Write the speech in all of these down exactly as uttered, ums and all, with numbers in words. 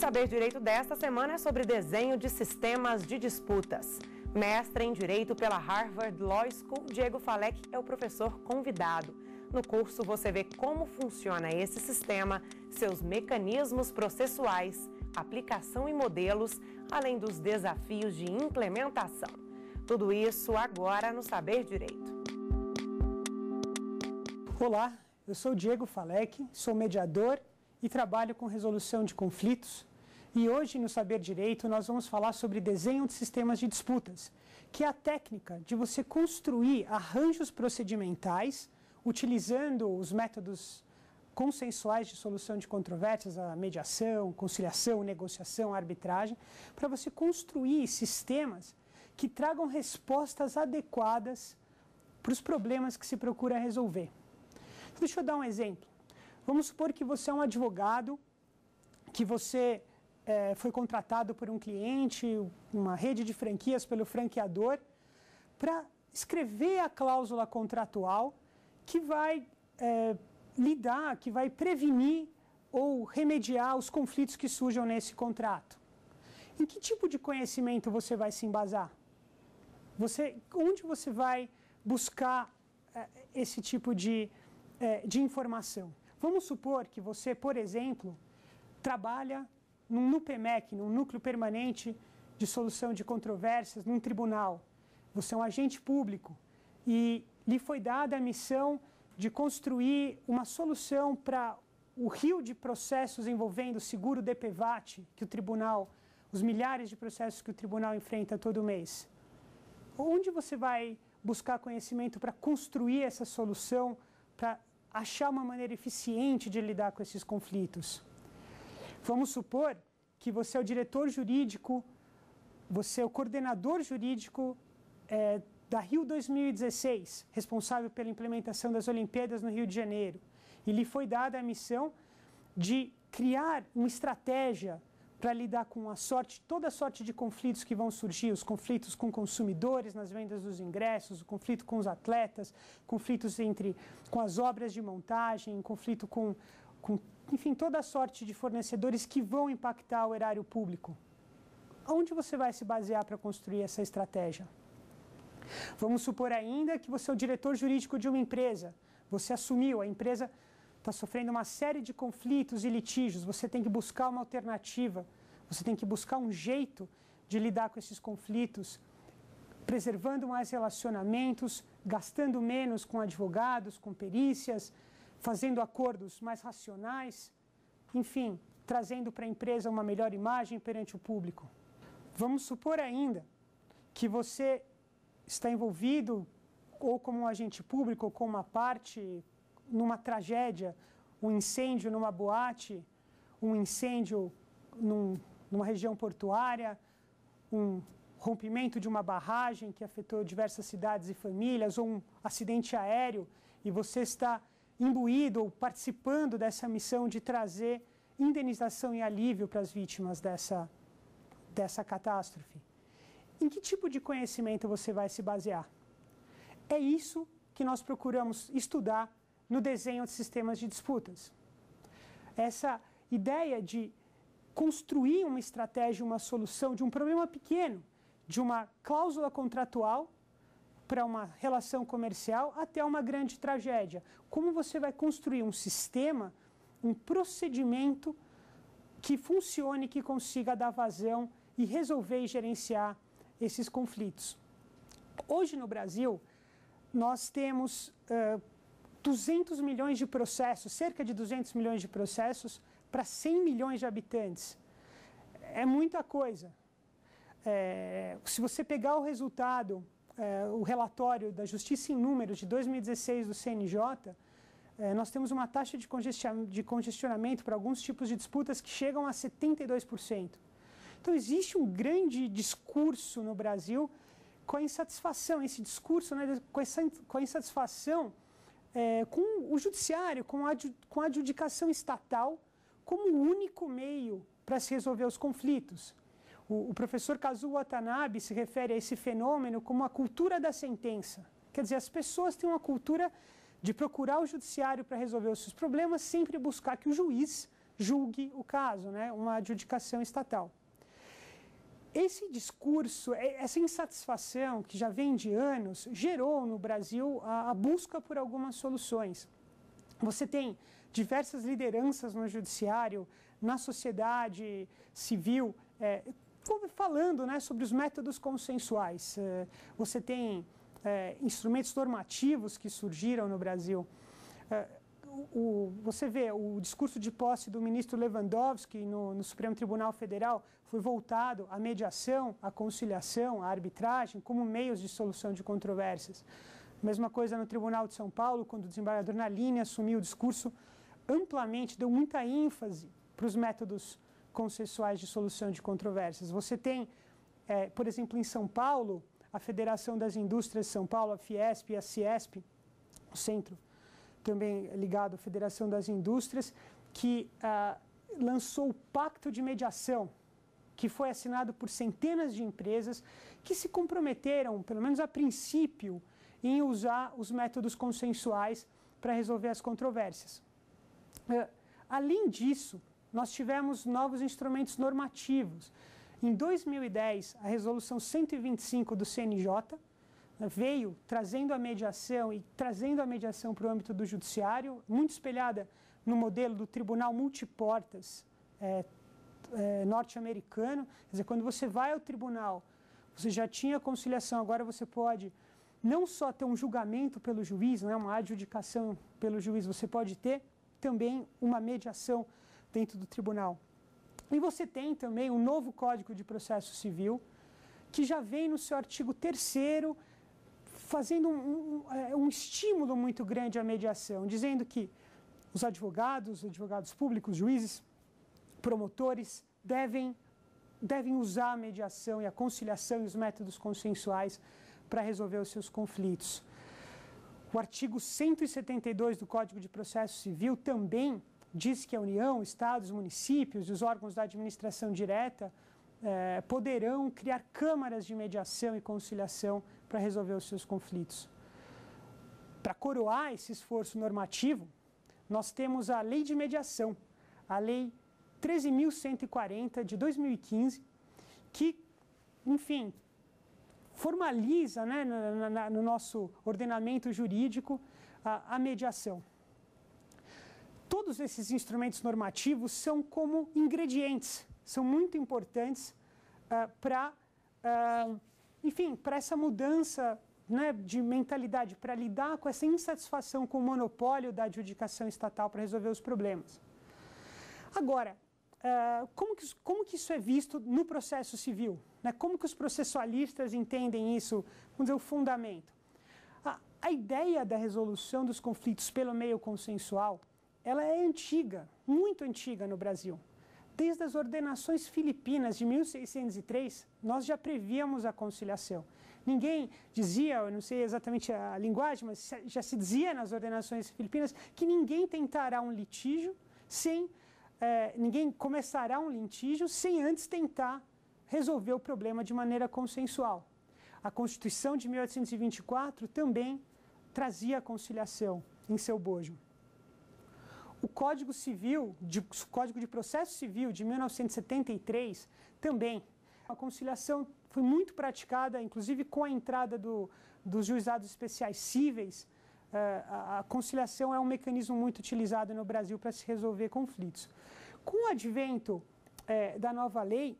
Saber Direito desta semana é sobre desenho de sistemas de disputas. Mestre em Direito pela Harvard Law School, Diego Falek é o professor convidado. No curso você vê como funciona esse sistema, seus mecanismos processuais, aplicação e modelos, além dos desafios de implementação. Tudo isso agora no Saber Direito. Olá, eu sou o Diego Falek, sou mediador e trabalho com resolução de conflitos. E hoje no Saber Direito nós vamos falar sobre desenho de sistemas de disputas, que é a técnica de você construir arranjos procedimentais utilizando os métodos consensuais de solução de controvérsias, a mediação, conciliação, negociação, arbitragem, para você construir sistemas que tragam respostas adequadas para os problemas que se procura resolver. Deixa eu dar um exemplo. Vamos supor que você é um advogado, que você é, foi contratado por um cliente, uma rede de franquias pelo franqueador, para escrever a cláusula contratual que vai é, lidar, que vai prevenir ou remediar os conflitos que surjam nesse contrato. Em que tipo de conhecimento você vai se embasar? Você, onde você vai buscar é, esse tipo de, é, de informação? Vamos supor que você, por exemplo, trabalha num NUPEMEC, num Núcleo Permanente de Solução de Controvérsias, num tribunal. Você é um agente público e lhe foi dada a missão de construir uma solução para o rio de processos envolvendo seguro D P V A T, que o tribunal, os milhares de processos que o tribunal enfrenta todo mês. Onde você vai buscar conhecimento para construir essa solução, para achar uma maneira eficiente de lidar com esses conflitos? Vamos supor que você é o diretor jurídico, você é o coordenador jurídico é, da Rio dois mil e dezesseis, responsável pela implementação das Olimpíadas no Rio de Janeiro. E lhe foi dada a missão de criar uma estratégia para lidar com a sorte, toda a sorte de conflitos que vão surgir, os conflitos com consumidores nas vendas dos ingressos, o conflito com os atletas, conflitos entre, com as obras de montagem, conflito com, com, enfim, toda a sorte de fornecedores que vão impactar o erário público. Onde você vai se basear para construir essa estratégia? Vamos supor ainda que você é o diretor jurídico de uma empresa, você assumiu, a empresa está sofrendo uma série de conflitos e litígios, você tem que buscar uma alternativa, você tem que buscar um jeito de lidar com esses conflitos, preservando mais relacionamentos, gastando menos com advogados, com perícias, fazendo acordos mais racionais, enfim, trazendo para a empresa uma melhor imagem perante o público. Vamos supor ainda que você está envolvido ou como um agente público ou como uma parte numa tragédia, um incêndio numa boate, um incêndio num, numa região portuária, um rompimento de uma barragem que afetou diversas cidades e famílias, ou um acidente aéreo, e você está imbuído ou participando dessa missão de trazer indenização e alívio para as vítimas dessa, dessa catástrofe. Em que tipo de conhecimento você vai se basear? É isso que nós procuramos estudar no desenho de sistemas de disputas. Essa ideia de construir uma estratégia, uma solução de um problema pequeno, de uma cláusula contratual para uma relação comercial até uma grande tragédia. Como você vai construir um sistema, um procedimento que funcione, que consiga dar vazão e resolver e gerenciar esses conflitos. Hoje no Brasil, nós temos uh, duzentos milhões de processos, cerca de duzentos milhões de processos para cem milhões de habitantes. É muita coisa. É, se você pegar o resultado, é, o relatório da Justiça em Números de dois mil e dezesseis do C N J, é, nós temos uma taxa de, congestion, de congestionamento para alguns tipos de disputas que chegam a setenta e dois por cento. Então existe um grande discurso no Brasil com a insatisfação, esse discurso, né, com, essa, com a insatisfação É, com o judiciário, com a, com a adjudicação estatal como o único meio para se resolver os conflitos. O, o professor Kazuo Watanabe se refere a esse fenômeno como a cultura da sentença. Quer dizer, as pessoas têm uma cultura de procurar o judiciário para resolver os seus problemas, sempre buscar que o juiz julgue o caso, né, uma adjudicação estatal. Esse discurso, essa insatisfação que já vem de anos, gerou no Brasil a, a busca por algumas soluções. Você tem diversas lideranças no judiciário, na sociedade civil, é, falando, né, sobre os métodos consensuais. É, você tem é, instrumentos normativos que surgiram no Brasil. É, o, você vê o discurso de posse do ministro Lewandowski no, no Supremo Tribunal Federal foi voltado à mediação, à conciliação, à arbitragem como meios de solução de controvérsias. Mesma coisa no Tribunal de São Paulo, quando o desembargador Nalini assumiu o discurso, amplamente deu muita ênfase para os métodos consensuais de solução de controvérsias. Você tem, é, por exemplo, em São Paulo, a Federação das Indústrias de São Paulo, a Fiesp e a Ciesp, o centro também ligado à Federação das Indústrias, que ah, lançou o Pacto de Mediação, que foi assinado por centenas de empresas que se comprometeram, pelo menos a princípio, em usar os métodos consensuais para resolver as controvérsias. Uh, além disso, nós tivemos novos instrumentos normativos. Em dois mil e dez, a Resolução cento e vinte e cinco do C N J veio trazendo a mediação e trazendo a mediação para o âmbito do judiciário, muito espelhada no modelo do Tribunal Multiportas é, é, norte-americano. Quer dizer, quando você vai ao tribunal, você já tinha conciliação, agora você pode não só ter um julgamento pelo juiz, né, uma adjudicação pelo juiz, você pode ter também uma mediação dentro do tribunal. E você tem também um novo Código de Processo Civil, que já vem no seu artigo terceiro, fazendo um, um, um estímulo muito grande à mediação, dizendo que os advogados, os advogados públicos, juízes, promotores, devem, devem usar a mediação e a conciliação e os métodos consensuais para resolver os seus conflitos. O artigo cento e setenta e dois do Código de Processo Civil também diz que a União, Estados, municípios e os órgãos da administração direta eh, poderão criar câmaras de mediação e conciliação para resolver os seus conflitos. Para coroar esse esforço normativo, nós temos a Lei de Mediação, a Lei treze mil cento e quarenta de dois mil e quinze, que, enfim, formaliza, né, no, no, no nosso ordenamento jurídico a, a mediação. Todos esses instrumentos normativos são como ingredientes, são muito importantes uh, para, uh, enfim, para essa mudança, né, de mentalidade, para lidar com essa insatisfação com o monopólio da adjudicação estatal para resolver os problemas. Agora, uh, como, que, como que isso é visto no processo civil? Né? Como que os processualistas entendem isso, vamos dizer, o fundamento? A, a ideia da resolução dos conflitos pelo meio consensual, ela é antiga, muito antiga no Brasil. Desde as ordenações filipinas de mil seiscentos e três, nós já prevíamos a conciliação. Ninguém dizia, eu não sei exatamente a linguagem, mas já se dizia nas ordenações filipinas que ninguém tentará um litígio sem, eh, ninguém começará um litígio sem antes tentar resolver o problema de maneira consensual. A Constituição de mil oitocentos e vinte e quatro também trazia a conciliação em seu bojo. O Código Civil, de, Código de Processo Civil de mil novecentos e setenta e três, também. A conciliação foi muito praticada, inclusive com a entrada do, dos juizados especiais cíveis. Uh, a, a conciliação é um mecanismo muito utilizado no Brasil para se resolver conflitos. Com o advento eh, da nova lei,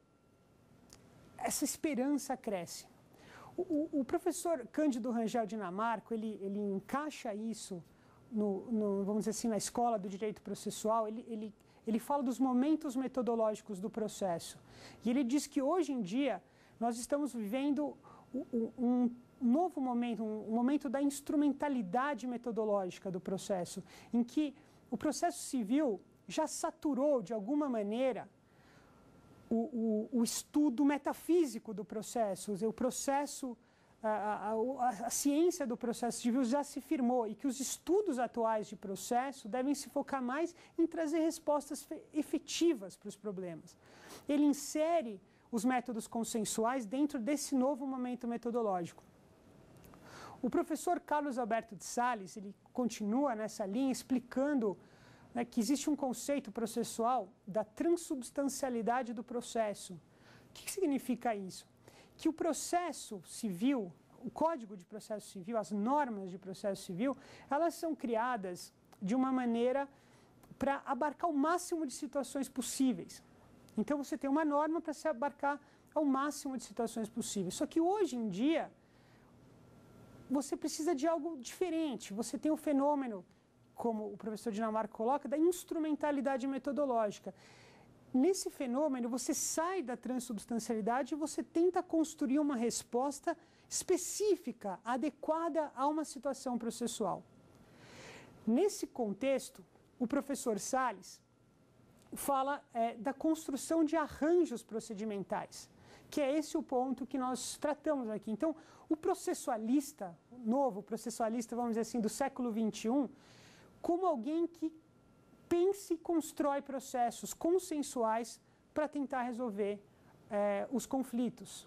essa esperança cresce. O, o, o professor Cândido Rangel Dinamarco, ele, ele encaixa isso No, no, vamos dizer assim, na escola do direito processual, ele, ele, ele fala dos momentos metodológicos do processo. E ele diz que hoje em dia nós estamos vivendo um, um novo momento, um, um momento da instrumentalidade metodológica do processo, em que o processo civil já saturou, de alguma maneira, o, o, o estudo metafísico do processo, o processo... A, a, a, a ciência do processo civil já se firmou e que os estudos atuais de processo devem se focar mais em trazer respostas efetivas para os problemas. Ele insere os métodos consensuais dentro desse novo momento metodológico. O professor Carlos Alberto de Sales, ele continua nessa linha explicando né, que existe um conceito processual da transubstancialidade do processo. O que, que significa isso? Que o processo civil, o Código de Processo Civil, as normas de processo civil, elas são criadas de uma maneira para abarcar o máximo de situações possíveis. Então, você tem uma norma para se abarcar ao máximo de situações possíveis. Só que hoje em dia, você precisa de algo diferente. Você tem o fenômeno, como o professor Dinamarca coloca, da instrumentalidade metodológica. Nesse fenômeno, você sai da transubstancialidade e você tenta construir uma resposta específica, adequada a uma situação processual. Nesse contexto, o professor Salles fala é, da construção de arranjos procedimentais, que é esse o ponto que nós tratamos aqui. Então, o processualista, o novo processualista, vamos dizer assim, do século vinte e um, como alguém que pensa e constrói processos consensuais para tentar resolver é, os conflitos.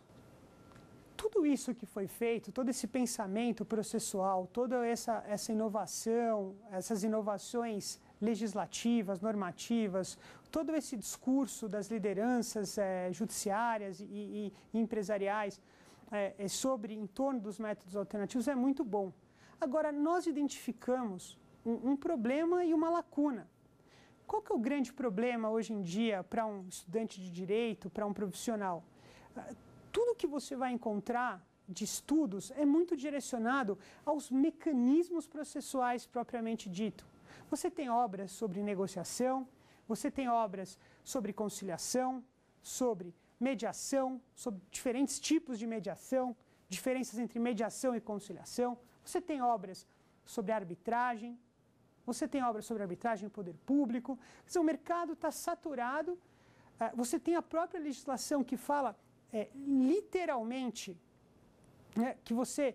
Tudo isso que foi feito, todo esse pensamento processual, toda essa, essa inovação, essas inovações legislativas, normativas, todo esse discurso das lideranças é, judiciárias e, e, e empresariais é, é sobre, em torno dos métodos alternativos é muito bom. Agora, nós identificamos um, um problema e uma lacuna. Qual que é o grande problema hoje em dia para um estudante de direito, para um profissional? Tudo que você vai encontrar de estudos é muito direcionado aos mecanismos processuais propriamente dito. Você tem obras sobre negociação, você tem obras sobre conciliação, sobre mediação, sobre diferentes tipos de mediação, diferenças entre mediação e conciliação. Você tem obras sobre arbitragem, você tem obras sobre arbitragem e poder público. Quer dizer, o mercado está saturado. Você tem a própria legislação que fala é, literalmente né, que você,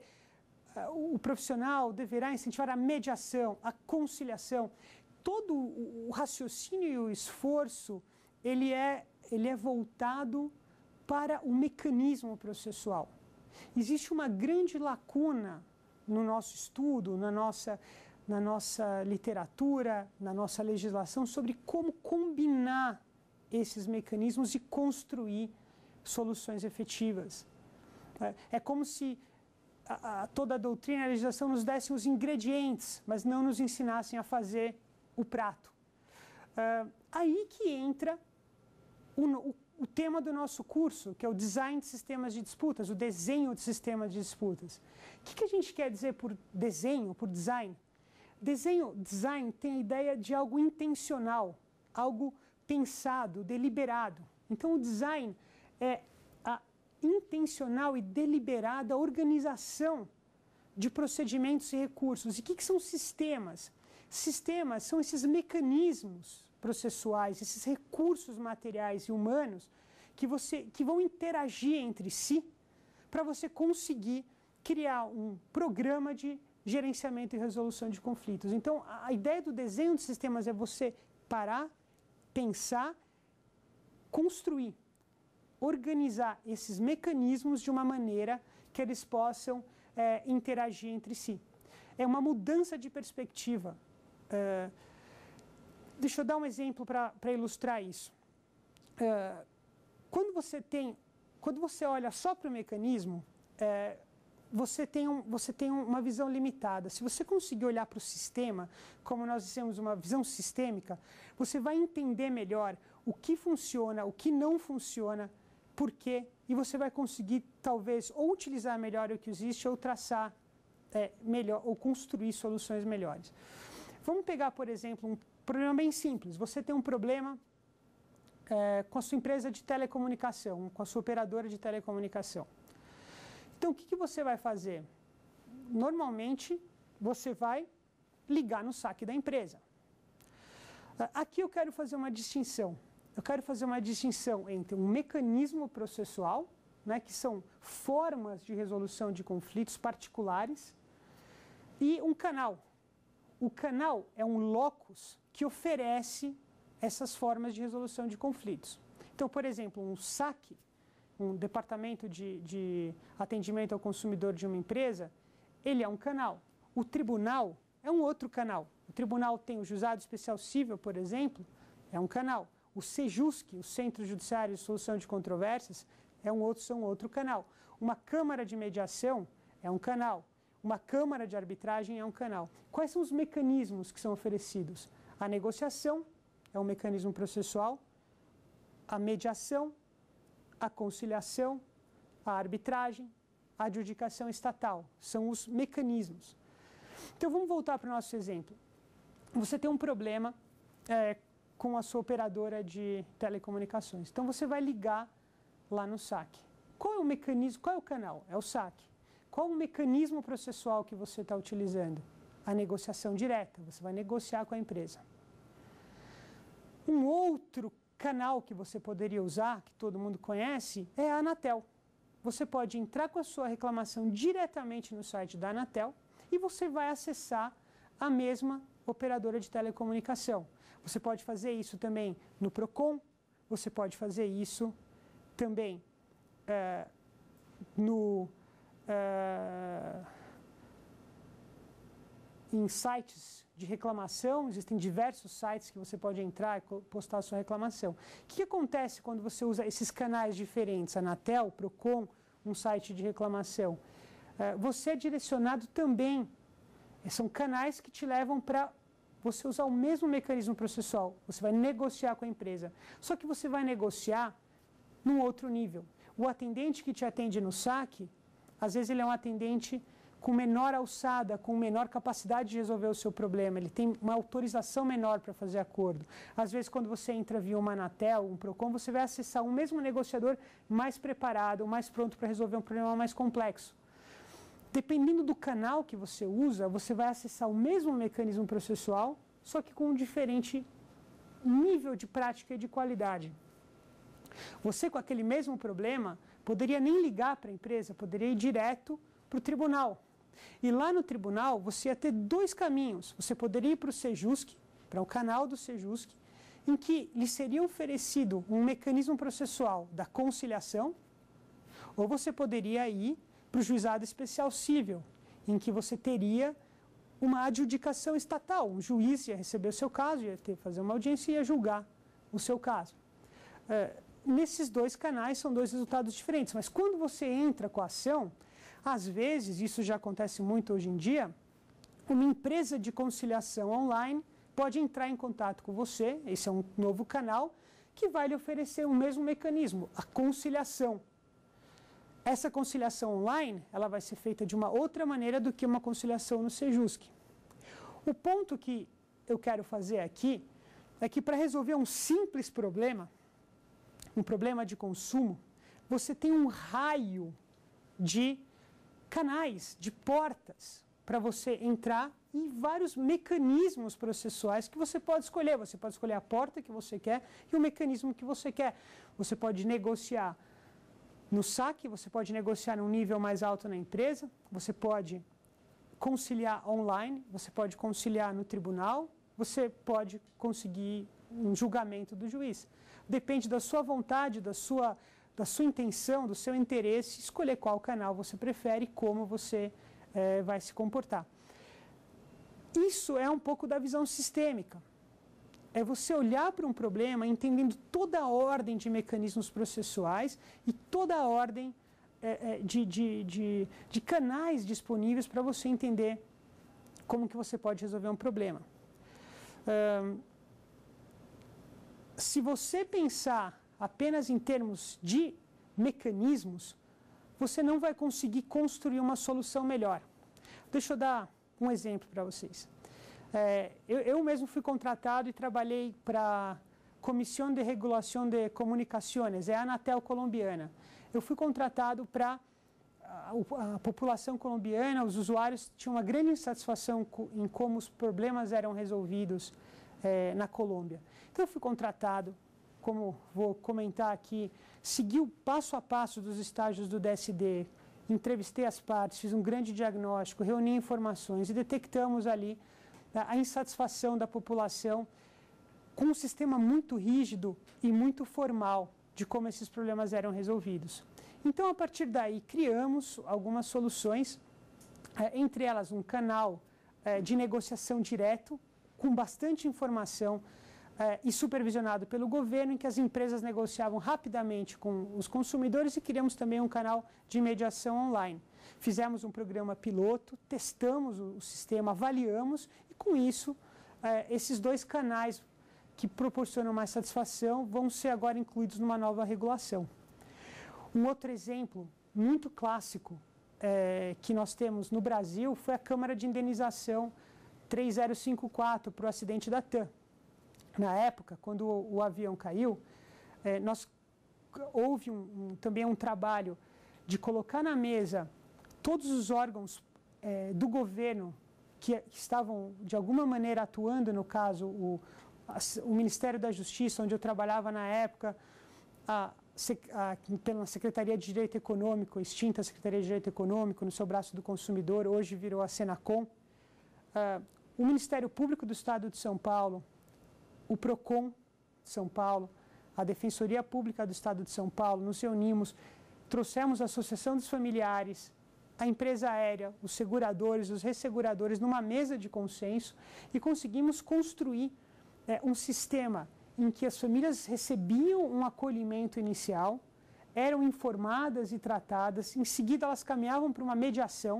o profissional deverá incentivar a mediação, a conciliação. Todo o raciocínio e o esforço, ele é, ele é voltado para o mecanismo processual. Existe uma grande lacuna no nosso estudo, na nossa, na nossa literatura, na nossa legislação, sobre como combinar esses mecanismos e construir soluções efetivas. É, é como se a, a, toda a doutrina e a legislação nos dessem os ingredientes, mas não nos ensinassem a fazer o prato. Uh, aí que entra o, o, o tema do nosso curso, que é o design de sistemas de disputas, o desenho de sistemas de disputas. O que, que a gente quer dizer por desenho, por design? Desenho, design tem a ideia de algo intencional, algo pensado, deliberado. Então, o design é a intencional e deliberada organização de procedimentos e recursos. E o que, que são sistemas? Sistemas são esses mecanismos processuais, esses recursos materiais e humanos que, você, que vão interagir entre si para você conseguir criar um programa de gerenciamento e resolução de conflitos. Então, a, a ideia do desenho de sistemas é você parar, pensar, construir, organizar esses mecanismos de uma maneira que eles possam é, interagir entre si. É uma mudança de perspectiva. Uh, deixa eu dar um exemplo para ilustrar isso. Uh, quando você tem, quando você olha só para o mecanismo, uh, você tem, um, você tem uma visão limitada. Se você conseguir olhar para o sistema, como nós dissemos, uma visão sistêmica, você vai entender melhor o que funciona, o que não funciona, por quê, e você vai conseguir, talvez, ou utilizar melhor o que existe, ou traçar é, melhor, ou construir soluções melhores. Vamos pegar, por exemplo, um problema bem simples. Você tem um problema é, com a sua empresa de telecomunicação, com a sua operadora de telecomunicação. Então, o que, que você vai fazer? Normalmente, você vai ligar no saque da empresa. Aqui eu quero fazer uma distinção. Eu quero fazer uma distinção entre um mecanismo processual, né, que são formas de resolução de conflitos particulares, e um canal. O canal é um locus que oferece essas formas de resolução de conflitos. Então, por exemplo, um saque, um departamento de, de atendimento ao consumidor de uma empresa, ele é um canal. O tribunal é um outro canal. O tribunal tem o Juizado Especial Cível, por exemplo, é um canal. O SEJUSC, o Centro Judiciário de Solução de Controvérsias, é um outro, são outro canal. Uma Câmara de Mediação é um canal. Uma Câmara de Arbitragem é um canal. Quais são os mecanismos que são oferecidos? A negociação é um mecanismo processual, a mediação, a conciliação, a arbitragem, a adjudicação estatal. São os mecanismos. Então, vamos voltar para o nosso exemplo. Você tem um problema é, com a sua operadora de telecomunicações. Então, você vai ligar lá no saque. Qual é o mecanismo, qual é o canal? É o saque. Qual o mecanismo processual que você está utilizando? A negociação direta. Você vai negociar com a empresa. Um outro canal que você poderia usar, que todo mundo conhece, é a Anatel. Você pode entrar com a sua reclamação diretamente no site da Anatel e você vai acessar a mesma operadora de telecomunicação. Você pode fazer isso também no Procon, você pode fazer isso também é, no, é, em sites de reclamação. Existem diversos sites que você pode entrar e postar a sua reclamação. O que acontece quando você usa esses canais diferentes, Anatel, Procon, um site de reclamação? É, você é direcionado também, são canais que te levam para você usar o mesmo mecanismo processual. Você vai negociar com a empresa. Só que você vai negociar num outro nível. O atendente que te atende no saque, às vezes ele é um atendente com menor alçada, com menor capacidade de resolver o seu problema. Ele tem uma autorização menor para fazer acordo. Às vezes, quando você entra via uma Anatel, um Procon, você vai acessar um mesmo negociador mais preparado, mais pronto para resolver um problema mais complexo. Dependendo do canal que você usa, você vai acessar o mesmo mecanismo processual, só que com um diferente nível de prática e de qualidade. Você, com aquele mesmo problema, poderia nem ligar para a empresa, poderia ir direto para o tribunal. E lá no tribunal, você ia ter dois caminhos. Você poderia ir para o SEJUSC, para o canal do SEJUSC, em que lhe seria oferecido um mecanismo processual da conciliação, ou você poderia ir para o Juizado Especial Cível, em que você teria uma adjudicação estatal. Um juiz ia receber o seu caso, ia ter, fazer uma audiência e ia julgar o seu caso. É, nesses dois canais são dois resultados diferentes, mas quando você entra com a ação, às vezes, isso já acontece muito hoje em dia, uma empresa de conciliação online pode entrar em contato com você, esse é um novo canal, que vai lhe oferecer o mesmo mecanismo, a conciliação. Essa conciliação online, ela vai ser feita de uma outra maneira do que uma conciliação no SEJUSC. O ponto que eu quero fazer aqui é que para resolver um simples problema, um problema de consumo, você tem um raio de canais, de portas para você entrar e vários mecanismos processuais que você pode escolher. Você pode escolher a porta que você quer e o mecanismo que você quer. Você pode negociar no saque, você pode negociar num nível mais alto na empresa, você pode conciliar online, você pode conciliar no tribunal, você pode conseguir um julgamento do juiz. Depende da sua vontade, da sua, da sua intenção, do seu interesse, escolher qual canal você prefere e como você é, vai se comportar. Isso é um pouco da visão sistêmica. É você olhar para um problema entendendo toda a ordem de mecanismos processuais e toda a ordem é, de, de, de, de canais disponíveis para você entender como que você pode resolver um problema. Hum, se você pensar apenas em termos de mecanismos, você não vai conseguir construir uma solução melhor. Deixa eu dar um exemplo para vocês. É, eu, eu mesmo fui contratado e trabalhei para a Comissão de Regulação de Comunicações, é a Anatel colombiana. Eu fui contratado para a, a população colombiana, os usuários tinham uma grande insatisfação em como os problemas eram resolvidos é, na Colômbia. Então eu fui contratado, como vou comentar aqui, segui o passo a passo dos estágios do D S D, entrevistei as partes, fiz um grande diagnóstico, reuni informações e detectamos ali a insatisfação da população com um sistema muito rígido e muito formal de como esses problemas eram resolvidos. Então, a partir daí, criamos algumas soluções, entre elas um canal de negociação direto com bastante informação eh, e supervisionado pelo governo, em que as empresas negociavam rapidamente com os consumidores, e criamos também um canal de mediação online. Fizemos um programa piloto, testamos o, o sistema, avaliamos, e com isso, eh, esses dois canais que proporcionam mais satisfação vão ser agora incluídos numa nova regulação. Um outro exemplo muito clássico eh, que nós temos no Brasil foi a Câmara de Indenização três zero cinco quatro para o acidente da TAM. Na época, quando o, o avião caiu, eh, nós, houve um, um, também um trabalho de colocar na mesa todos os órgãos eh, do governo que, que estavam, de alguma maneira, atuando, no caso, o, a, o Ministério da Justiça, onde eu trabalhava na época, a, a, pela Secretaria de Direito Econômico, extinta Secretaria de Direito Econômico, no seu braço do consumidor, hoje virou a Senacom, uh, o Ministério Público do Estado de São Paulo, o PROCON de São Paulo, a Defensoria Pública do Estado de São Paulo, nos reunimos, trouxemos a Associação dos Familiares, a empresa aérea, os seguradores, os resseguradores, numa mesa de consenso, e conseguimos construir é, um sistema em que as famílias recebiam um acolhimento inicial, eram informadas e tratadas, em seguida elas caminhavam para uma mediação.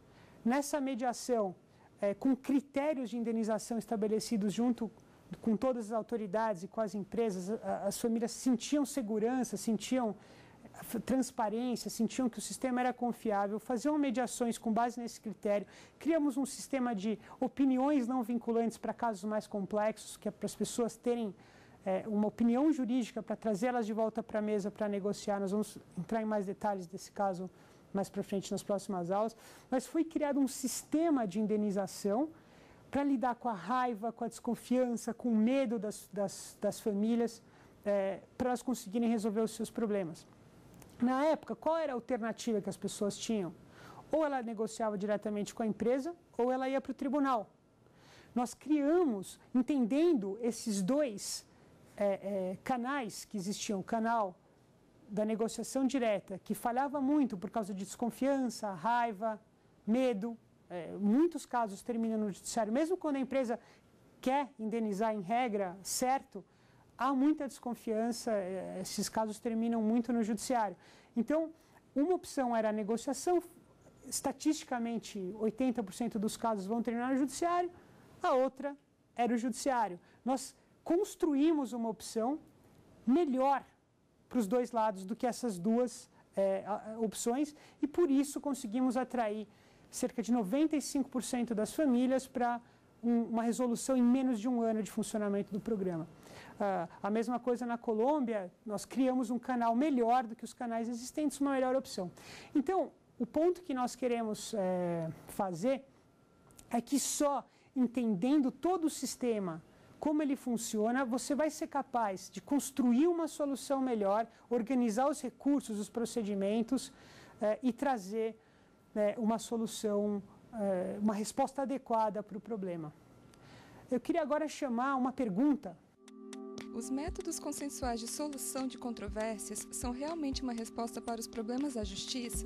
Nessa mediação, é, com critérios de indenização estabelecidos junto com todas as autoridades e com as empresas, as famílias sentiam segurança, sentiam transparência, sentiam que o sistema era confiável, faziam mediações com base nesse critério. Criamos um sistema de opiniões não vinculantes para casos mais complexos, que é para as pessoas terem é, uma opinião jurídica para trazê-las de volta para a mesa para negociar. Nós vamos entrar em mais detalhes desse caso mais para frente nas próximas aulas. Mas foi criado um sistema de indenização para lidar com a raiva, com a desconfiança, com o medo das, das, das famílias, é, para elas conseguirem resolver os seus problemas. Na época, qual era a alternativa que as pessoas tinham? Ou ela negociava diretamente com a empresa, ou ela ia para o tribunal. Nós criamos, entendendo esses dois é, é, canais que existiam, o canal da negociação direta, que falhava muito por causa de desconfiança, raiva, medo, é, muitos casos terminam no judiciário, mesmo quando a empresa quer indenizar em regra, certo, há muita desconfiança, esses casos terminam muito no judiciário. Então, uma opção era a negociação, estatisticamente oitenta por cento dos casos vão terminar no judiciário, a outra era o judiciário. Nós construímos uma opção melhor para os dois lados do que essas duas é, opções, e por isso conseguimos atrair cerca de noventa e cinco por cento das famílias para um, uma resolução em menos de um ano de funcionamento do programa. Uh, a mesma coisa na Colômbia, nós criamos um canal melhor do que os canais existentes, uma melhor opção. Então, o ponto que nós queremos é, fazer é que só entendendo todo o sistema, como ele funciona, você vai ser capaz de construir uma solução melhor, organizar os recursos, os procedimentos é, e trazer é, uma solução, é, uma resposta adequada para o problema. Eu queria agora chamar uma pergunta. Os métodos consensuais de solução de controvérsias são realmente uma resposta para os problemas da justiça?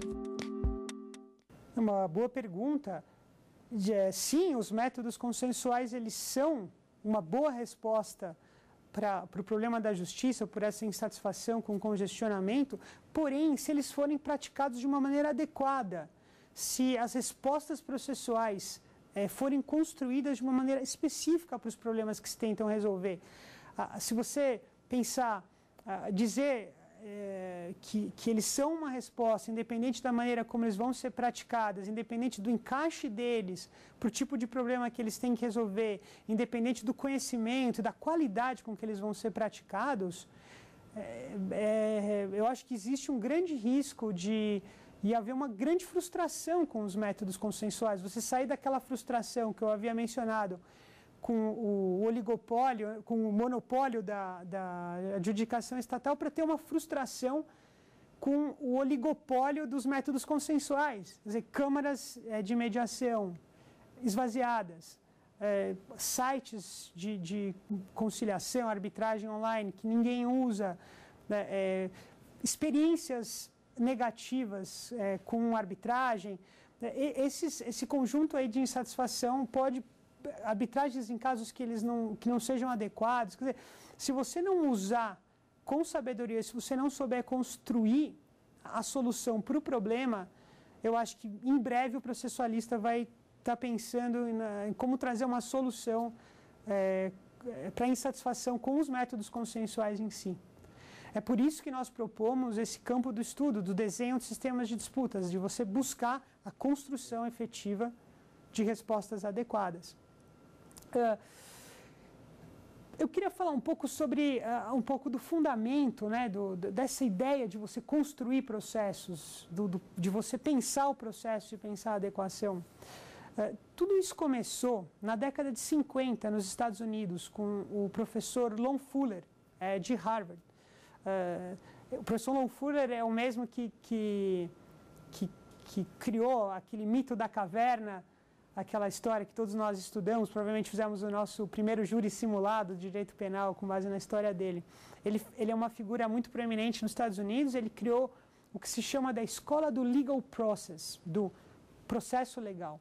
Uma boa pergunta. Sim, os métodos consensuais eles são uma boa resposta para o pro problema da justiça, por essa insatisfação com congestionamento, porém, se eles forem praticados de uma maneira adequada, se as respostas processuais eh, forem construídas de uma maneira específica para os problemas que se tentam resolver. Ah, se você pensar, ah, dizer eh, que, que eles são uma resposta, independente da maneira como eles vão ser praticadas, independente do encaixe deles, para o tipo de problema que eles têm que resolver, independente do conhecimento, da qualidade com que eles vão ser praticados, é, é, eu acho que existe um grande risco de e haver uma grande frustração com os métodos consensuais. Você sair daquela frustração que eu havia mencionado, com o oligopólio, com o monopólio da, da adjudicação estatal, para ter uma frustração com o oligopólio dos métodos consensuais. Quer dizer, câmaras é, de mediação esvaziadas, é, sites de, de conciliação, arbitragem online que ninguém usa, né, é, experiências negativas é, com arbitragem. É, esses, esse conjunto aí de insatisfação pode arbitragens em casos que eles não, que não sejam adequados. Quer dizer, se você não usar com sabedoria, se você não souber construir a solução para o problema, eu acho que em breve o processualista vai estar pensando em, em como trazer uma solução é, para insatisfação com os métodos consensuais em si. É por isso que nós propomos esse campo do estudo, do desenho de sistemas de disputas, de você buscar a construção efetiva de respostas adequadas. Uh, eu queria falar um pouco sobre uh, um pouco do fundamento, né, do, dessa ideia de você construir processos, do, do, de você pensar o processo e pensar a adequação. Uh, tudo isso começou na década de cinquenta nos Estados Unidos com o professor Lon Fuller, eh, de Harvard. Uh, o professor Lon Fuller é o mesmo que, que, que, que criou aquele mito da caverna, aquela história que todos nós estudamos, provavelmente fizemos o nosso primeiro júri simulado de direito penal com base na história dele. Ele, ele é uma figura muito proeminente nos Estados Unidos, ele criou o que se chama da escola do legal process, do processo legal.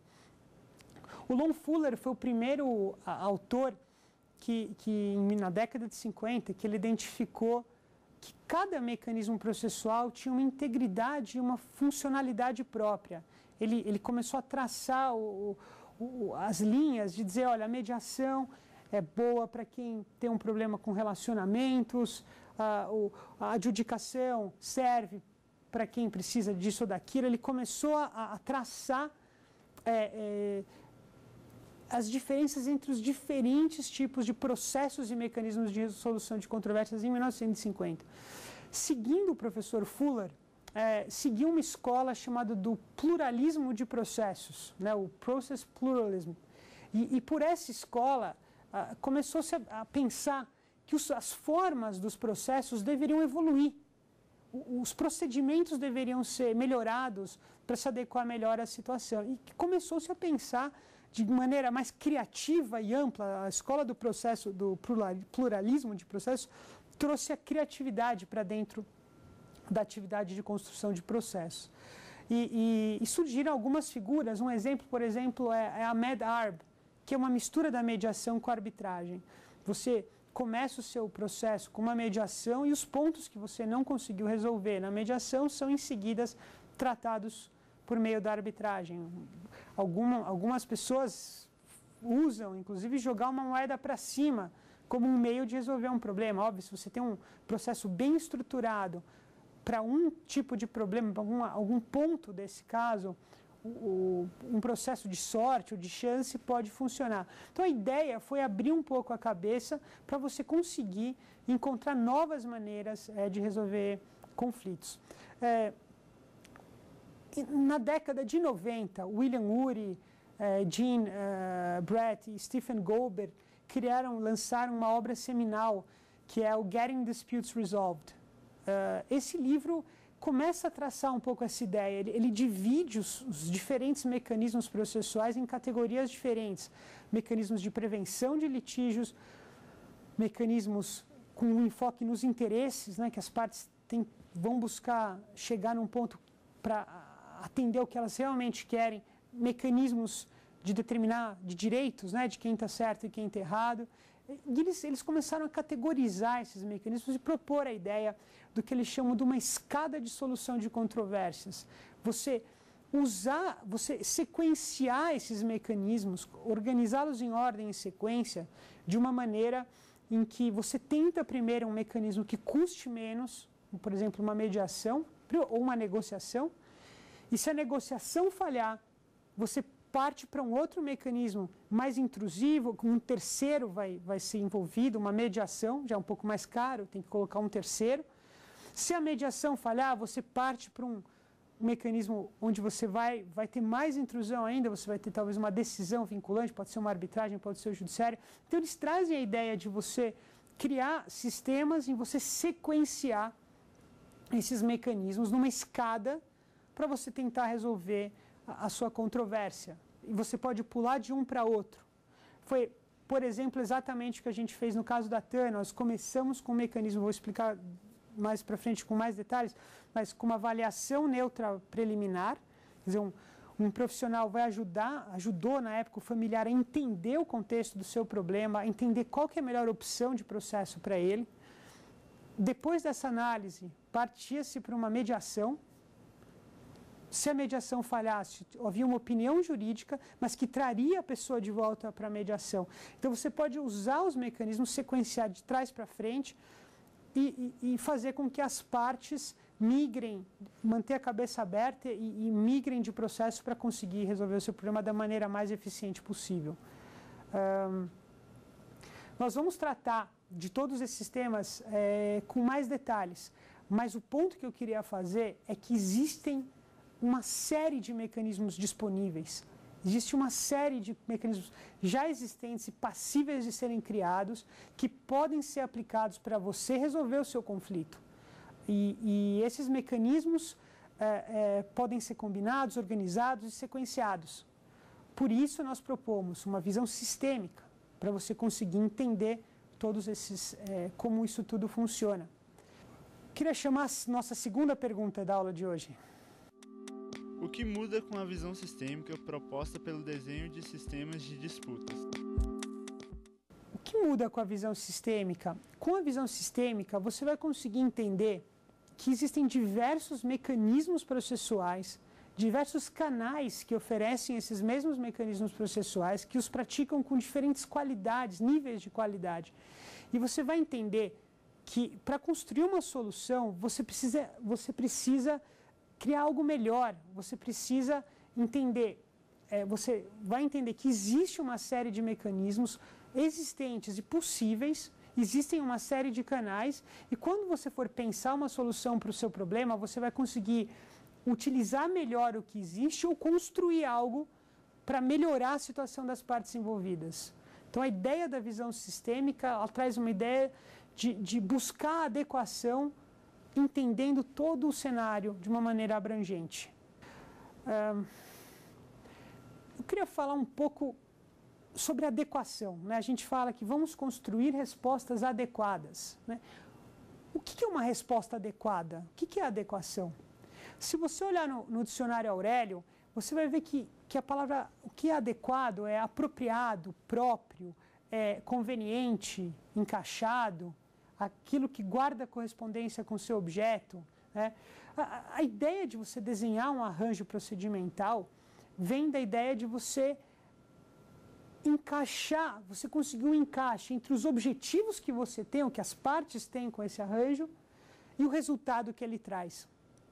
O Lon Fuller foi o primeiro a, autor que, que, na década de cinquenta, que ele identificou que cada mecanismo processual tinha uma integridade e uma funcionalidade própria. Ele, ele começou a traçar o, o, as linhas de dizer, olha, a mediação é boa para quem tem um problema com relacionamentos, a, o, a adjudicação serve para quem precisa disso ou daquilo. Ele começou a, a traçar é, é, as diferenças entre os diferentes tipos de processos e mecanismos de resolução de controvérsias em mil novecentos e cinquenta. Seguindo o professor Fuller, É, seguiu uma escola chamada do pluralismo de processos, né, o Process Pluralism. E, e por essa escola ah, começou-se a, a pensar que os, as formas dos processos deveriam evoluir. O, os procedimentos deveriam ser melhorados para se adequar melhor à situação. E começou-se a pensar de maneira mais criativa e ampla. A escola do processo, do pluralismo de processos, trouxe a criatividade para dentro da atividade de construção de processos. E, e, e surgiram algumas figuras, um exemplo, por exemplo, é, é a Med-Arb, que é uma mistura da mediação com a arbitragem. Você começa o seu processo com uma mediação e os pontos que você não conseguiu resolver na mediação são em seguida tratados por meio da arbitragem. Alguma, algumas pessoas usam, inclusive, jogar uma moeda para cima como um meio de resolver um problema. Óbvio, se você tem um processo bem estruturado para um tipo de problema, para algum, algum ponto desse caso, o, o, um processo de sorte ou de chance pode funcionar. Então a ideia foi abrir um pouco a cabeça para você conseguir encontrar novas maneiras é, de resolver conflitos. É, na década de noventa, William Ury, é, Gene é, Brett e Stephen Goldberg criaram, lançaram uma obra seminal que é o Getting Disputes Resolved. Uh, esse livro começa a traçar um pouco essa ideia, ele, ele divide os, os diferentes mecanismos processuais em categorias diferentes, mecanismos de prevenção de litígios, mecanismos com um enfoque nos interesses, né, que as partes tem, vão buscar chegar num ponto para atender o que elas realmente querem, mecanismos de determinar, de direitos, né, de quem está certo e quem está errado. E eles, eles começaram a categorizar esses mecanismos e propor a ideia do que eles chamam de uma escada de solução de controvérsias. Você usar, você sequenciar esses mecanismos, organizá-los em ordem e sequência, de uma maneira em que você tenta primeiro um mecanismo que custe menos, por exemplo, uma mediação ou uma negociação, e se a negociação falhar, você parte para um outro mecanismo mais intrusivo, um terceiro vai, vai ser envolvido, uma mediação, já é um pouco mais caro, tem que colocar um terceiro. Se a mediação falhar, você parte para um mecanismo onde você vai, vai ter mais intrusão ainda, você vai ter talvez uma decisão vinculante, pode ser uma arbitragem, pode ser o judiciário. Então eles trazem a ideia de você criar sistemas em você sequenciar esses mecanismos numa escada para você tentar resolver a sua controvérsia. E você pode pular de um para outro. Foi, por exemplo, exatamente o que a gente fez no caso da TAN. Nós começamos com um mecanismo, vou explicar mais para frente com mais detalhes, mas com uma avaliação neutra preliminar, quer dizer, um, Um profissional vai ajudar, ajudou na época o familiar a entender o contexto do seu problema, a entender qual que é a melhor opção de processo para ele. Depois dessa análise, partia-se para uma mediação. Se a mediação falhasse, havia uma opinião jurídica, mas que traria a pessoa de volta para a mediação. Então, você pode usar os mecanismos, sequenciar de trás para frente e, e, e fazer com que as partes migrem, manter a cabeça aberta e, e migrem de processo para conseguir resolver o seu problema da maneira mais eficiente possível. Um, nós vamos tratar de todos esses temas é, com mais detalhes, mas o ponto que eu queria fazer é que existem uma série de mecanismos disponíveis. Existe uma série de mecanismos já existentes e passíveis de serem criados que podem ser aplicados para você resolver o seu conflito. E, e esses mecanismos é, é, podem ser combinados, organizados e sequenciados. Por isso, nós propomos uma visão sistêmica para você conseguir entender todos esses, é, como isso tudo funciona. Queria chamar a nossa segunda pergunta da aula de hoje. O que muda com a visão sistêmica proposta pelo desenho de sistemas de disputas? O que muda com a visão sistêmica? Com a visão sistêmica, você vai conseguir entender que existem diversos mecanismos processuais, diversos canais que oferecem esses mesmos mecanismos processuais, que os praticam com diferentes qualidades, níveis de qualidade. E você vai entender que, para construir uma solução, você precisa, você precisa criar algo melhor, você precisa entender, é, você vai entender que existe uma série de mecanismos existentes e possíveis, existem uma série de canais, e quando você for pensar uma solução para o seu problema, você vai conseguir utilizar melhor o que existe ou construir algo para melhorar a situação das partes envolvidas. Então, a ideia da visão sistêmica, ela traz uma ideia de, de buscar a adequação, entendendo todo o cenário de uma maneira abrangente. Um, eu queria falar um pouco sobre adequação, né? A gente fala que vamos construir respostas adequadas, né? O que é uma resposta adequada? O que é adequação? Se você olhar no, no dicionário Aurélio, você vai ver que, que a palavra, o que é adequado é apropriado, próprio, é conveniente, encaixado, aquilo que guarda correspondência com o seu objeto, né? A, a ideia de você desenhar um arranjo procedimental vem da ideia de você encaixar, você conseguir um encaixe entre os objetivos que você tem, o que as partes têm com esse arranjo, e o resultado que ele traz.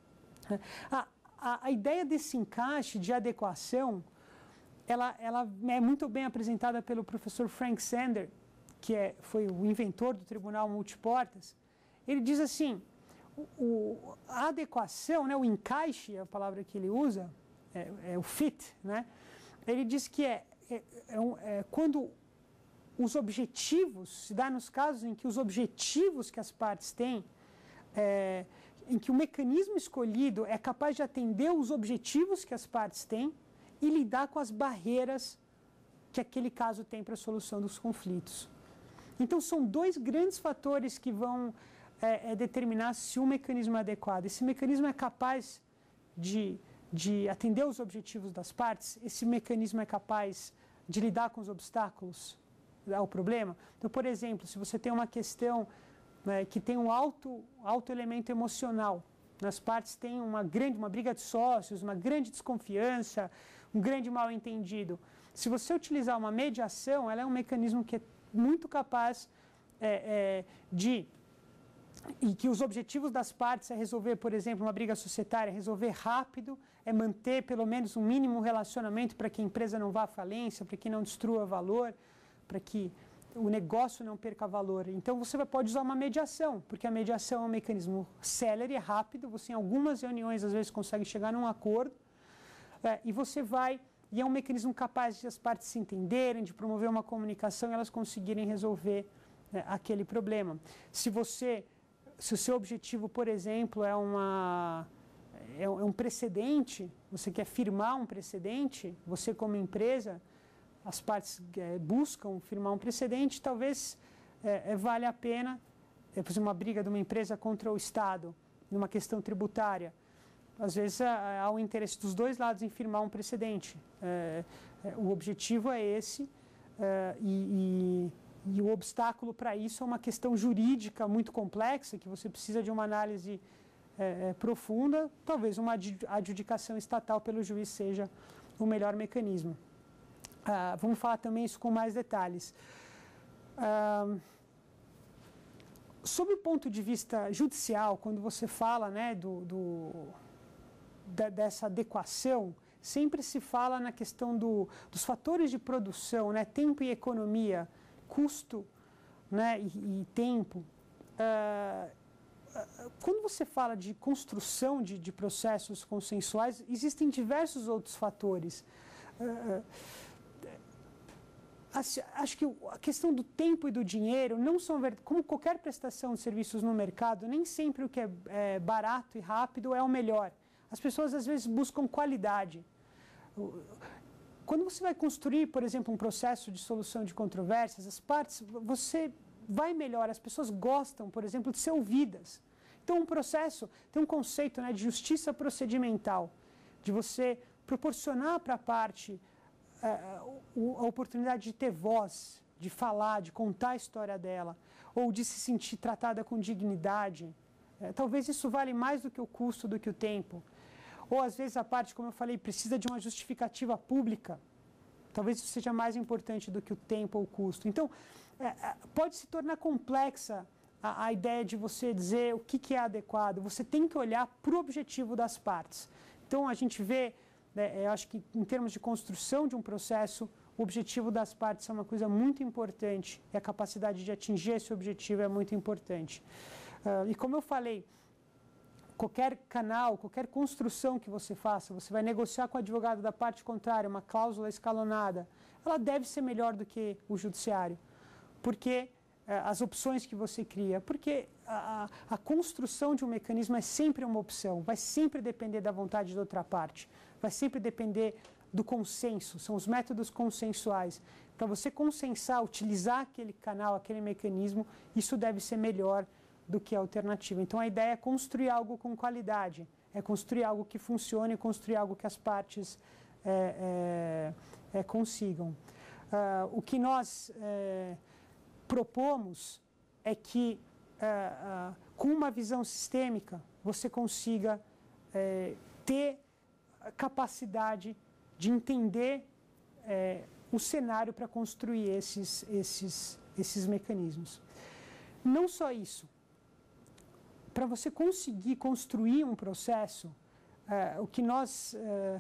A, a, a ideia desse encaixe, de adequação, ela, ela é muito bem apresentada pelo professor Frank Sander, que é, foi o inventor do tribunal multiportas. Ele diz assim, o, o, a adequação, né, o encaixe, é a palavra que ele usa, é, é o fit, né? Ele diz que é, é, é, é quando os objetivos, se dá nos casos em que os objetivos que as partes têm, é, em que o mecanismo escolhido é capaz de atender os objetivos que as partes têm e lidar com as barreiras que aquele caso tem para a solução dos conflitos. Então, são dois grandes fatores que vão é, é, determinar se um mecanismo é adequado. Esse mecanismo é capaz de, de atender os objetivos das partes? Esse mecanismo é capaz de lidar com os obstáculos ao problema? Então, por exemplo, se você tem uma questão, né, que tem um alto, alto elemento emocional, as partes têm uma grande, uma briga de sócios, uma grande desconfiança, um grande mal-entendido. Se você utilizar uma mediação, ela é um mecanismo que é muito capaz é, é, de, e que os objetivos das partes é resolver, por exemplo, uma briga societária, resolver rápido, é manter pelo menos um mínimo relacionamento para que a empresa não vá à falência, para que não destrua valor, para que o negócio não perca valor. Então, você pode usar uma mediação, porque a mediação é um mecanismo célere, rápido, você em algumas reuniões, às vezes, consegue chegar num acordo, é, e você vai... E é um mecanismo capaz de as partes se entenderem, de promover uma comunicação e elas conseguirem resolver, né, aquele problema. Se você, se o seu objetivo, por exemplo, é, uma, é um precedente, você quer firmar um precedente, você como empresa, as partes é, buscam firmar um precedente, talvez é, é, valha a pena, é, por exemplo, uma briga de uma empresa contra o Estado, numa questão tributária. às vezes há, há o interesse dos dois lados em firmar um precedente. É, é, o objetivo é esse é, e, e, e o obstáculo para isso é uma questão jurídica muito complexa, que você precisa de uma análise é, é, profunda. Talvez uma adjudicação estatal pelo juiz seja o melhor mecanismo. Ah, vamos falar também isso com mais detalhes. Ah, sob o ponto de vista judicial, quando você fala, né, do, do, da, dessa adequação, sempre se fala na questão do, dos fatores de produção, né, tempo e economia, custo, né, e, e tempo. Ah, quando você fala de construção de, de processos consensuais, existem diversos outros fatores. Ah, Acho que a questão do tempo e do dinheiro não são, como qualquer prestação de serviços no mercado, nem sempre o que é, é barato e rápido é o melhor. As pessoas às vezes buscam qualidade. Quando você vai construir, por exemplo, um processo de solução de controvérsias, as partes, você vai melhor, as pessoas gostam, por exemplo, de ser ouvidas. Então, um processo tem um conceito, né, de justiça procedimental, de você proporcionar para a parte a oportunidade de ter voz, de falar, de contar a história dela, ou de se sentir tratada com dignidade. É, talvez isso vale mais do que o custo, do que o tempo. Ou, às vezes, a parte, como eu falei, precisa de uma justificativa pública. Talvez isso seja mais importante do que o tempo ou o custo. Então, é, pode se tornar complexa a, a ideia de você dizer o que, que é adequado. Você tem que olhar para o objetivo das partes. Então, a gente vê... É, eu acho que, em termos de construção de um processo, o objetivo das partes é uma coisa muito importante e a capacidade de atingir esse objetivo é muito importante. Uh, e como eu falei, qualquer canal, qualquer construção que você faça, você vai negociar com o advogado da parte contrária, uma cláusula escalonada, ela deve ser melhor do que o judiciário, porque uh, as opções que você cria, porque a, a, a construção de um mecanismo é sempre uma opção, vai sempre depender da vontade da outra parte. Vai sempre depender do consenso, são os métodos consensuais. Para você consensar, utilizar aquele canal, aquele mecanismo, isso deve ser melhor do que a alternativa. Então, a ideia é construir algo com qualidade, é construir algo que funcione, construir algo que as partes é, é, é, consigam. Uh, o que nós é, propomos é que, uh, uh, com uma visão sistêmica, você consiga é, ter capacidade de entender é, o cenário para construir esses, esses, esses mecanismos. Não só isso. Para você conseguir construir um processo, é, o que nós é,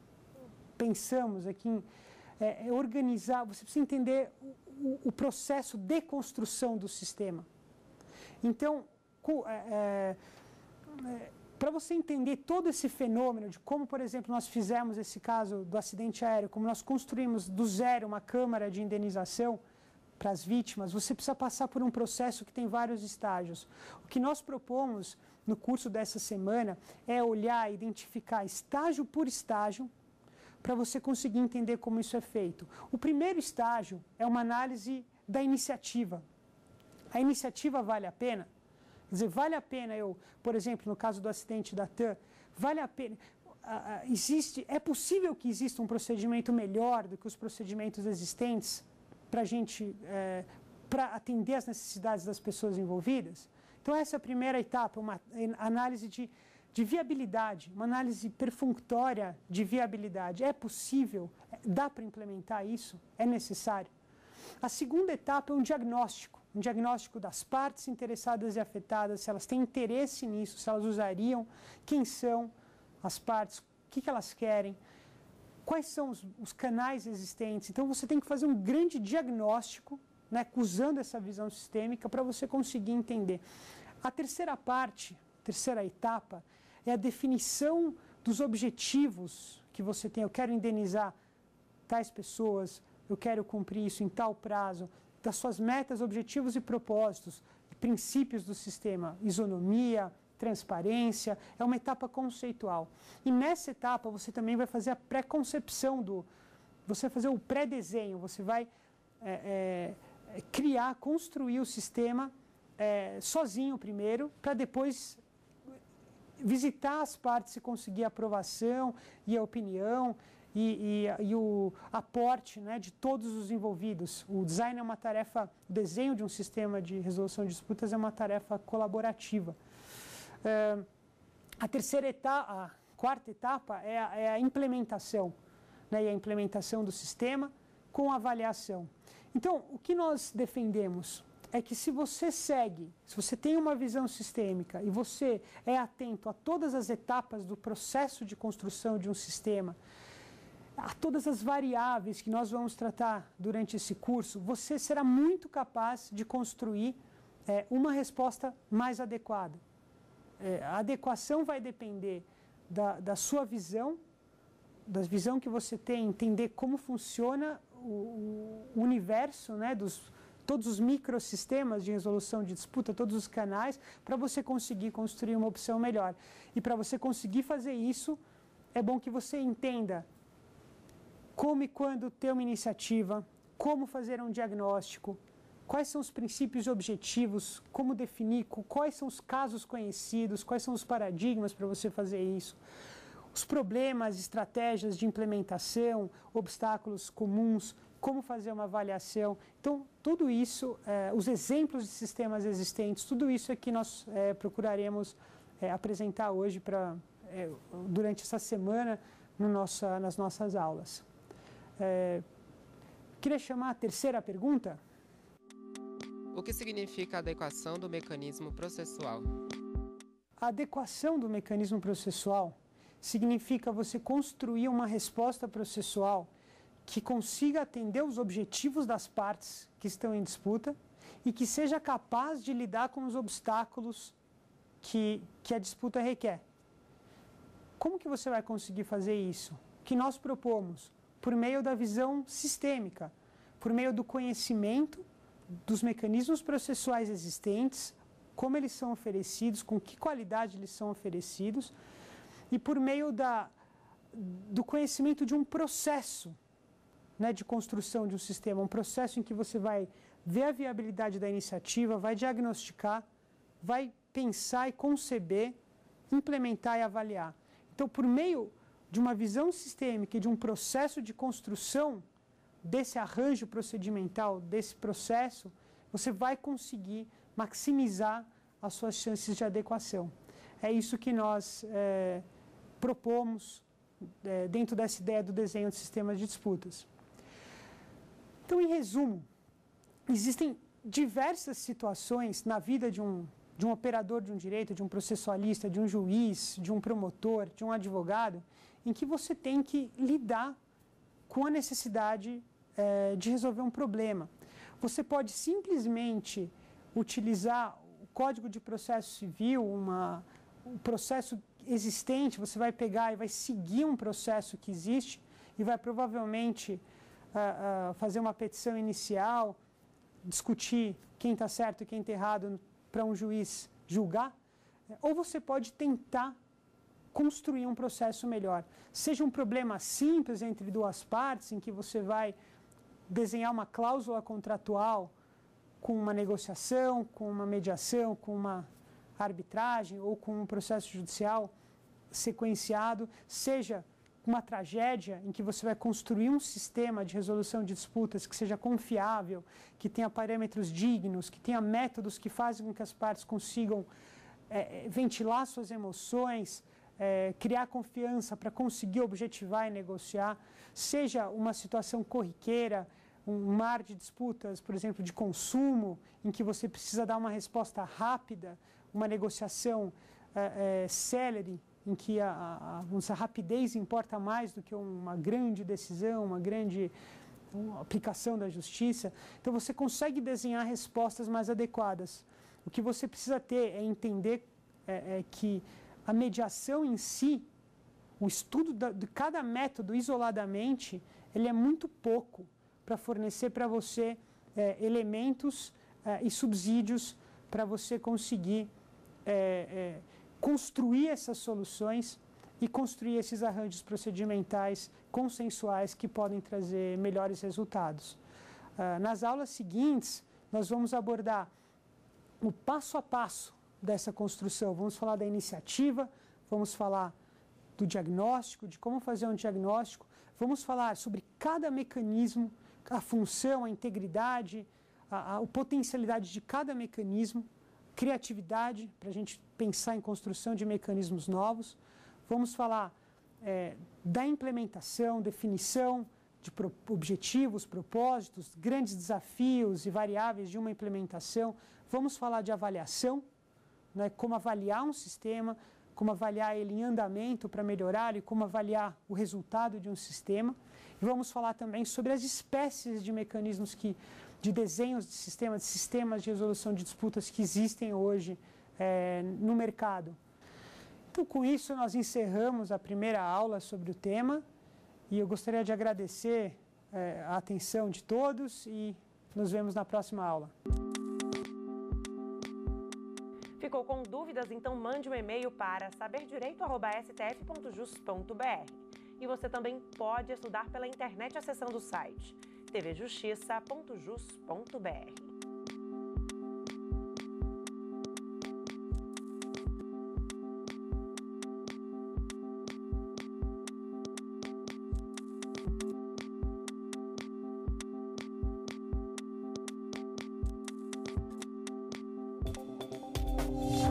pensamos aqui é, é organizar, você precisa entender o, o processo de construção do sistema. Então, com, é, é, para você entender todo esse fenômeno de como, por exemplo, nós fizemos esse caso do acidente aéreo, como nós construímos do zero uma câmara de indenização para as vítimas, você precisa passar por um processo que tem vários estágios. O que nós propomos no curso dessa semana é olhar, identificar estágio por estágio, para você conseguir entender como isso é feito. O primeiro estágio é uma análise da iniciativa. A iniciativa vale a pena? Quer dizer, vale a pena eu, por exemplo, no caso do acidente da TAM, vale a pena, uh, existe, é possível que exista um procedimento melhor do que os procedimentos existentes para a gente, uh, para atender as necessidades das pessoas envolvidas? Então, essa é a primeira etapa, uma análise de, de viabilidade, uma análise perfunctória de viabilidade. É possível? Dá para implementar isso? É necessário? A segunda etapa é um diagnóstico. Um diagnóstico das partes interessadas e afetadas, se elas têm interesse nisso, se elas usariam, quem são as partes, o que, que elas querem, quais são os, os canais existentes. Então, você tem que fazer um grande diagnóstico, né, usando essa visão sistêmica, para você conseguir entender. A terceira parte, a terceira etapa, é a definição dos objetivos que você tem. Eu quero indenizar tais pessoas, eu quero cumprir isso em tal prazo, das suas metas, objetivos e propósitos, princípios do sistema, isonomia, transparência, é uma etapa conceitual. E nessa etapa você também vai fazer a pré-concepção do... Você vai fazer o pré-desenho, você vai é, é, criar, construir o sistema é, sozinho primeiro, para depois visitar as partes e conseguir a aprovação e a opinião e, e, e o aporte, né, de todos os envolvidos. O design é uma tarefa, o desenho de um sistema de resolução de disputas é uma tarefa colaborativa. É, a terceira etapa, a quarta etapa é a, é a implementação, né, e a implementação do sistema com avaliação. Então, o que nós defendemos é que se você segue, se você tem uma visão sistêmica e você é atento a todas as etapas do processo de construção de um sistema, a todas as variáveis que nós vamos tratar durante esse curso, você será muito capaz de construir é, uma resposta mais adequada. É, a adequação vai depender da, da sua visão, da visão que você tem, entender como funciona o, o universo, né, dos todos os microsistemas de resolução de disputa, todos os canais, para você conseguir construir uma opção melhor. E para você conseguir fazer isso, é bom que você entenda como e quando ter uma iniciativa, como fazer um diagnóstico, quais são os princípios e objetivos, como definir, quais são os casos conhecidos, quais são os paradigmas para você fazer isso, os problemas, estratégias de implementação, obstáculos comuns, como fazer uma avaliação. Então, tudo isso, eh, os exemplos de sistemas existentes, tudo isso é que nós eh, procuraremos eh, apresentar hoje pra, eh, durante essa semana no nossa, nas nossas aulas. Eh, queria chamar a terceira pergunta. O que significa a adequação do mecanismo processual? A adequação do mecanismo processual significa você construir uma resposta processual que consiga atender os objetivos das partes que estão em disputa e que seja capaz de lidar com os obstáculos que, que a disputa requer. Como que você vai conseguir fazer isso? O que nós propomos? Por meio da visão sistêmica, por meio do conhecimento dos mecanismos processuais existentes, como eles são oferecidos, com que qualidade eles são oferecidos, e por meio da, do conhecimento de um processo, né, de construção de um sistema, um processo em que você vai ver a viabilidade da iniciativa, vai diagnosticar, vai pensar e conceber, implementar e avaliar. Então, por meio de uma visão sistêmica e de um processo de construção desse arranjo procedimental, desse processo, você vai conseguir maximizar as suas chances de adequação. É isso que nós é, propomos é, dentro dessa ideia do desenho de sistemas de disputas. Então, em resumo, existem diversas situações na vida de um, de um operador de um direito, de um processualista, de um juiz, de um promotor, de um advogado, em que você tem que lidar com a necessidade é, de resolver um problema. Você pode simplesmente utilizar o Código de Processo Civil, uma, um processo existente, você vai pegar e vai seguir um processo que existe e vai provavelmente Uh, uh, fazer uma petição inicial, discutir quem está certo e quem está errado para um juiz julgar, ou você pode tentar construir um processo melhor. Seja um problema simples entre duas partes, em que você vai desenhar uma cláusula contratual com uma negociação, com uma mediação, com uma arbitragem ou com um processo judicial sequenciado, seja uma tragédia em que você vai construir um sistema de resolução de disputas que seja confiável, que tenha parâmetros dignos, que tenha métodos que fazem com que as partes consigam é, ventilar suas emoções, é, criar confiança para conseguir objetivar e negociar, seja uma situação corriqueira, um mar de disputas, por exemplo, de consumo, em que você precisa dar uma resposta rápida, uma negociação é, é, célere, em que a, a, a rapidez importa mais do que uma grande decisão, uma grande uma aplicação da justiça. Então, você consegue desenhar respostas mais adequadas. O que você precisa ter é entender é, é que a mediação em si, o estudo da, de cada método isoladamente, ele é muito pouco para fornecer para você é, elementos é, e subsídios para você conseguir é, é, construir essas soluções e construir esses arranjos procedimentais consensuais que podem trazer melhores resultados. Uh, nas aulas seguintes, nós vamos abordar o passo a passo dessa construção. Vamos falar da iniciativa, vamos falar do diagnóstico, de como fazer um diagnóstico, vamos falar sobre cada mecanismo, a função, a integridade, a, a potencialidade de cada mecanismo, criatividade, para a gente pensar em construção de mecanismos novos. Vamos falar é, da implementação, definição de pro, objetivos, propósitos, grandes desafios e variáveis de uma implementação. Vamos falar de avaliação, né, como avaliar um sistema, como avaliar ele em andamento para melhorar e como avaliar o resultado de um sistema. E vamos falar também sobre as espécies de mecanismos que, de desenhos de sistemas, de sistemas de resolução de disputas que existem hoje é, no mercado. Então, com isso, nós encerramos a primeira aula sobre o tema e eu gostaria de agradecer é, a atenção de todos e nos vemos na próxima aula. Ficou com dúvidas? Então mande um e-mail para saber direito arroba s t f ponto jus ponto b r. E você também pode estudar pela internet acessando o site t v justiça ponto jus ponto b r. Yeah.